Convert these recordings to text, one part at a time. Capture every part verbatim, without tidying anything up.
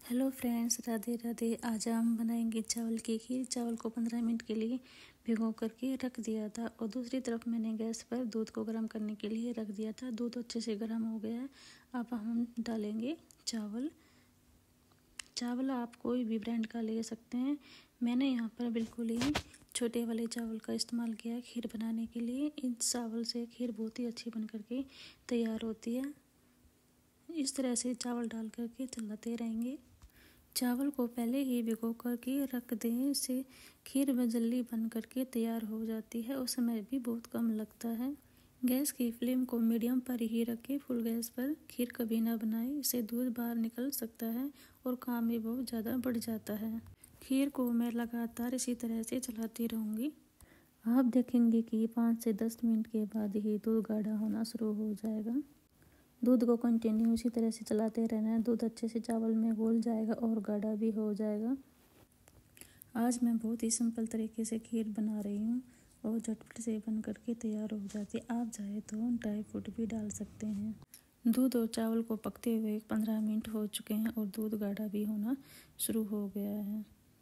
Hello friends, Radhe Radhe. आज हम बनाएंगे चावल की खीर। चावल को पंद्रह मिनट के लिए भिगो करके रख दिया था और दूसरी तरफ मैंने गैस पर दूध को गर्म करने के लिए रख दिया था। दूध अच्छे से गर्म हो गया है। अब हम डालेंगे चावल। चावल आप कोई भी ब्रांड का ले सकते हैं। मैंने यहाँ पर बिल्कुल ही छोटे वाले चावल का इस्तेमाल किया है खीर बनाने के लिए। इस चावल से खीर बहुत ही अच्छी बन करके तैयार होती है। इस तरह से चावल डाल करके चलाते रहेंगे। चावल को पहले ही भिगो करके रख दें, इससे खीर में जल्दी बन करके तैयार हो जाती है और समय भी बहुत कम लगता है। गैस की फ्लेम को मीडियम पर ही रखें। फुल गैस पर खीर कभी ना बनाएं, इससे दूध बाहर निकल सकता है और काम भी बहुत ज़्यादा बढ़ जाता है। खीर को मैं लगातार इसी तरह से चलाती रहूँगी। आप देखेंगे कि पाँच से दस मिनट के बाद ही दूध गाढ़ा होना शुरू हो जाएगा। दूध को कंटिन्यू इसी तरह से चलाते रहना है। दूध अच्छे से चावल में घुल जाएगा और गाढ़ा भी हो जाएगा। आज मैं बहुत ही सिंपल तरीके से खीर बना रही हूँ और झटपट से बन करके तैयार हो जाती है। आप चाहे तो ड्राई फ्रूट भी डाल सकते हैं। दूध और चावल को पकते हुए पंद्रह मिनट हो चुके हैं और दूध गाढ़ा भी होना शुरू हो गया है।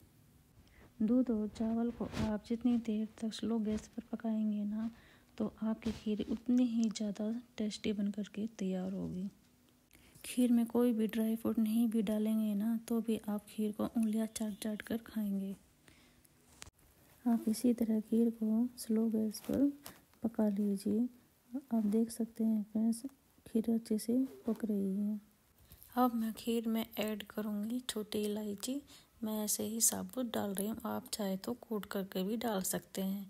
दूध और चावल को आप जितनी देर तक स्लो गैस पर पकाएंगे ना, तो आपकी खीर उतनी ही ज़्यादा टेस्टी बन करके तैयार होगी। खीर में कोई भी ड्राई फ्रूट नहीं भी डालेंगे ना, तो भी आप खीर को उंगलियां चाट चाट कर खाएंगे। आप इसी तरह खीर को स्लो गैस पर पका लीजिए। आप देख सकते हैं फ्रेंड्स, खीर अच्छे से पक रही है। अब मैं खीर में ऐड करूँगी छोटी इलायची। मैं ऐसे ही साबुत डाल रही हूँ, आप चाहे तो कूट करके भी डाल सकते हैं।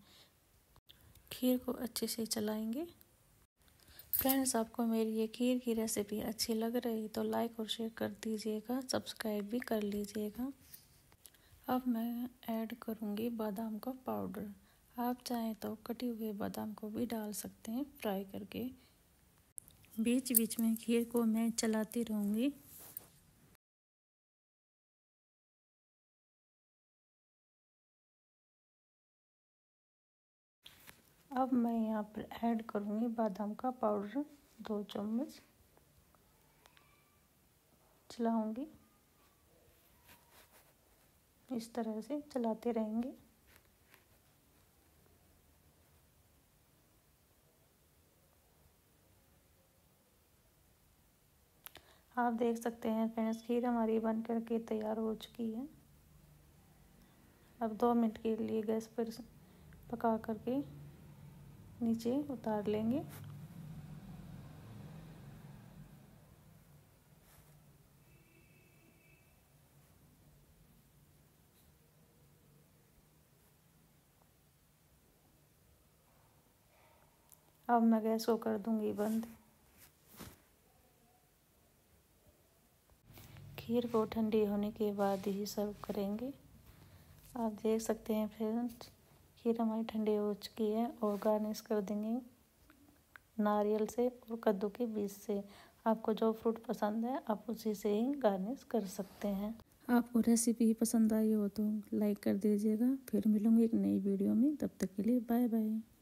खीर को अच्छे से चलाएंगे। फ्रेंड्स, आपको मेरी ये खीर की रेसिपी अच्छी लग रही तो लाइक और शेयर कर दीजिएगा, सब्सक्राइब भी कर लीजिएगा। अब मैं ऐड करूँगी बादाम का पाउडर। आप चाहें तो कटे हुए बादाम को भी डाल सकते हैं फ्राई करके। बीच बीच में खीर को मैं चलाती रहूँगी। अब मैं यहाँ पर ऐड करूँगी बादाम का पाउडर दो चम्मच। चलाऊँगी, इस तरह से चलाते रहेंगे। आप देख सकते हैं फ्रेंड्स, खीर हमारी बन करके तैयार हो चुकी है। अब दो मिनट के लिए गैस पर पका करके नीचे उतार लेंगे। अब मैं गैस को कर दूंगी बंद। खीर को ठंडी होने के बाद ही सर्व करेंगे। आप देख सकते हैं फ्रेंड्स, खीर हमारी ठंडी हो चुकी है और गार्निश कर देंगे नारियल से और कद्दू के बीज से। आपको जो फ्रूट पसंद है आप उसी से ही गार्निश कर सकते हैं। आपको रेसिपी पसंद आई हो तो लाइक कर दीजिएगा। फिर मिलूंगी एक नई वीडियो में, तब तक के लिए बाय बाय।